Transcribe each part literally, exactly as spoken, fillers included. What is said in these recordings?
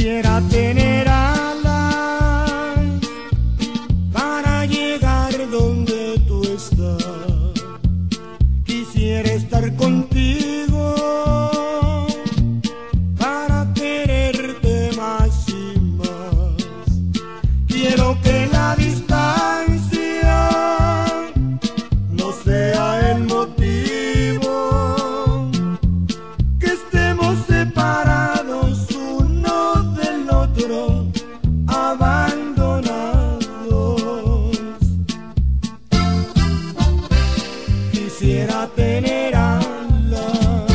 Quisiera tener alas para llegar donde tú estás. Quisiera estar contigo para quererte más y más. Quiero que la distancia no sea el motivo que estemos separados uno del otro, abandonados. Quisiera tener alas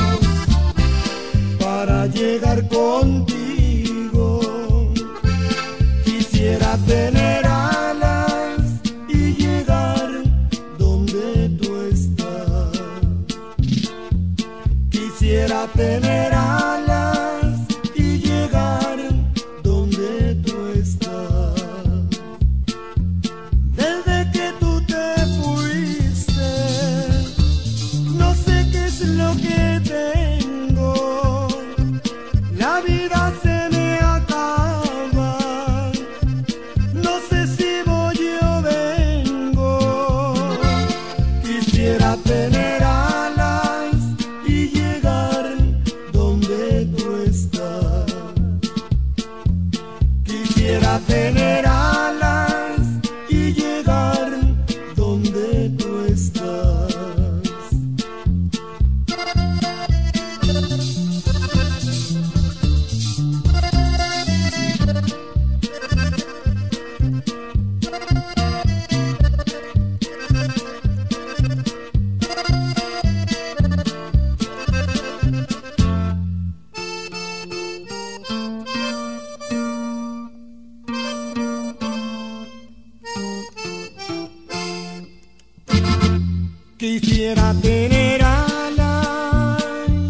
para llegar contigo. Quisiera tener alas y llegar donde tú estás. Quisiera tener alas y llegar donde tú estás. Desde que tú te fuiste, no sé qué es lo que tengo. La vida se me acaba, no sé si voy o vengo. Quisiera tener alas y llegar donde tú estás. Quisiera tener alas y llegar donde tú estás. Quisiera tener alas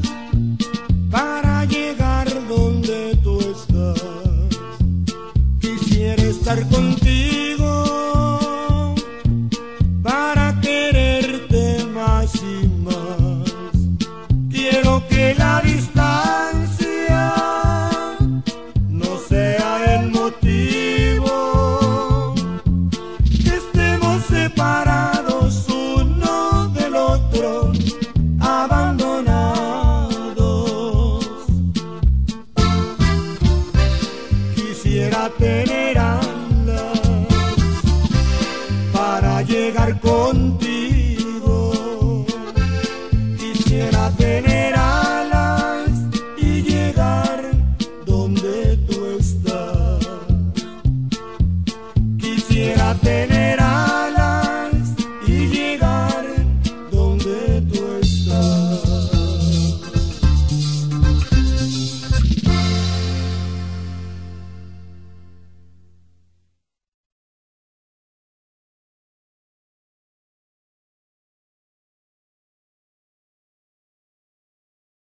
para llegar donde tú estás. Quisiera estar contigo para quererte más y más. Quiero que la distancia no sea el motivo que estemos separados uno del otro, abandonados. Quisiera tener alas para llegar contigo.